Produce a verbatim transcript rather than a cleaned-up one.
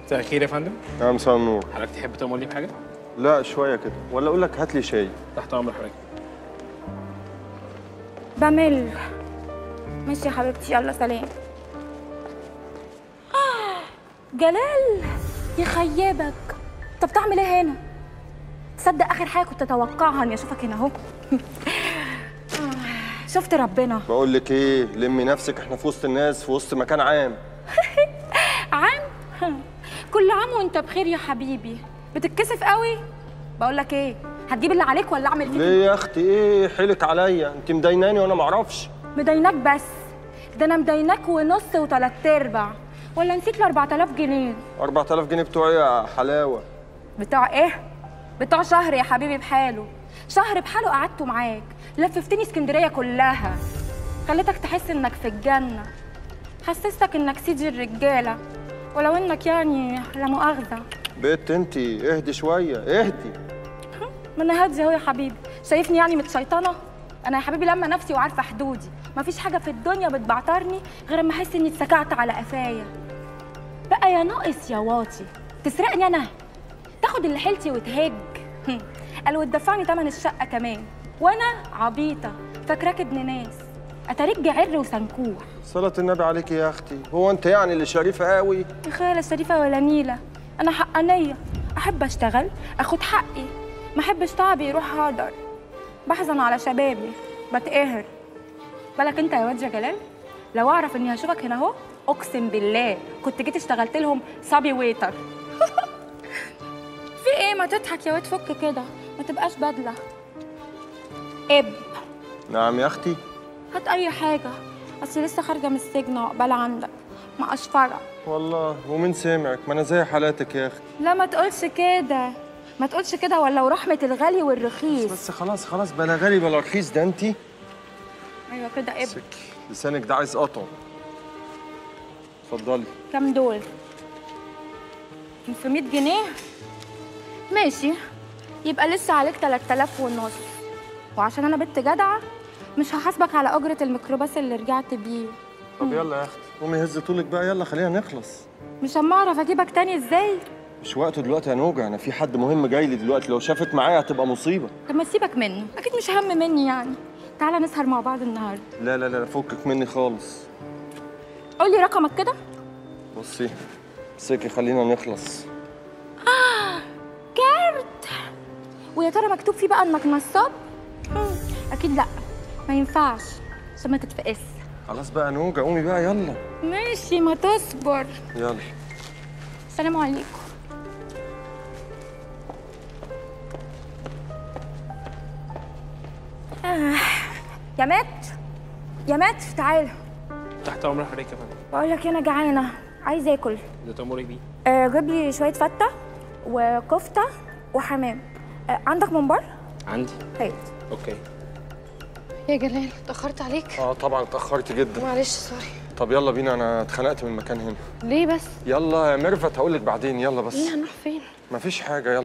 مساء الخير يا فندم. يا مساء النور. حضرتك تحب تأمر لي بحاجة؟ لا شوية كده، ولا أقول لك هات لي شاي. تحت أمر حضرتك. بمل. ماشي يا حبيبتي، يلا سلام. جلال يخيبك. طب تعمل ايه هنا؟ تصدق اخر حاجه كنت اتوقعها اني اشوفك هنا اهو. شفت ربنا. بقول لك ايه، لمي نفسك، احنا في وسط الناس، في وسط مكان عام. عام؟ كل عام وانت بخير يا حبيبي. بتتكسف قوي. بقول لك ايه، هتجيب اللي عليك ولا اعمل فيك؟ ليه يا اختي؟ ايه حيلك عليا؟ انت مديناني وانا ما اعرفش. مديناك بس، ده انا مديناك ونص وثلاث ارباع. ولا نسيت ال أربعة آلاف جنيه؟ أربعة آلاف جنيه بتوعي يا حلاوه. بتوع ايه؟ بتوع شهر يا حبيبي بحاله. شهر بحاله قعدته معاك، لففتني اسكندريه كلها، خليتك تحس انك في الجنه، حسستك انك سيدي الرجاله، ولو انك يعني لا مؤاخذه. بنت انت اهدي شويه، اهدي. ما انا هاديه اهو يا حبيبي، شايفني يعني متشيطنه؟ انا يا حبيبي لما نفسي وعارفه حدودي، مفيش حاجه في الدنيا بتبعترني غير اما احس اني اتسكعت على قفايا. بقى يا ناقص يا واطي تسرقني انا، تاخد اللي حيلتي وتهج. قال وتدفعني تمن الشقه كمان، وانا عبيطه فاكراك ابن ناس، اتاريك جعر وسنكوح. صلاة النبي عليك يا اختي، هو انت يعني اللي شريفه قوي؟ يا خاله شريفه ولا نيله، انا حقانيه، احب اشتغل اخد حقي، ما احبش تعبي يروح هدر. بحزن على شبابي، بتقهر. بالك انت يا واد يا جلال، لو اعرف اني هشوفك هنا اهو اقسم بالله كنت جيت اشتغلت لهم صبي ويتر. في ايه؟ ما تضحك يا واد، فك كده، ما تبقاش بدله. اب. نعم يا اختي. هات اي حاجه، اصل لسه خارجه من السجن عقبال عندك، ما اشفرك. والله ومين سمعك؟ ما انا زي حالاتك يا اختي. لا ما تقولش كده، ما تقولش كده، ولا ورحمه الغالي والرخيص. بس خلاص خلاص، بلا غالي بلا رخيص، ده انت. ايوه كده اب. لسانك ده عايز قطع. اتفضلي. كام دول؟ خمسمية جنيه؟ ماشي، يبقى لسه عليك تلات آلاف ونص، وعشان انا بنت جدعه مش هحاسبك على اجره الميكروباص اللي رجعت بيه. طب يلا يا اختي قومي هز طولك بقى، يلا خلينا نخلص. مش اما اعرف اجيبك تاني ازاي؟ مش وقته دلوقتي يا نوجة، انا في حد مهم جاي لي دلوقتي، لو شافت معايا هتبقى مصيبه. طب ما تسيبك منه، اكيد مش هم مني يعني. تعالى نسهر مع بعض النهارده. لا لا لا فكك مني خالص. قول لي رقمك كده. بصي امسكي خلينا نخلص. آه كارت. ويا ترى مكتوب فيه بقى انك نصاب؟ اكيد لا، ما ينفعش عشان ما تتفقس. خلاص بقى نوجة قومي بقى يلا. ماشي ما تصبر. يلا. السلام عليكم. آه. يا مات يا مات تعالى. تحت أمر حضرتك يا فندم. بقول لك انا جعانه، عايزه اكل. ده تأمري بيه. آه جيب لي شويه فته وكفته وحمام. آه عندك ممبار؟ عندي. هات. اوكي. يا جلال اتأخرت عليك؟ اه طبعا اتأخرت جدا. معلش سوري. طب يلا بينا، انا اتخنقت من المكان هنا. ليه بس؟ يلا يا ميرفت هقول لك بعدين، يلا بس. ليه هنروح فين؟ مفيش حاجة، يلا.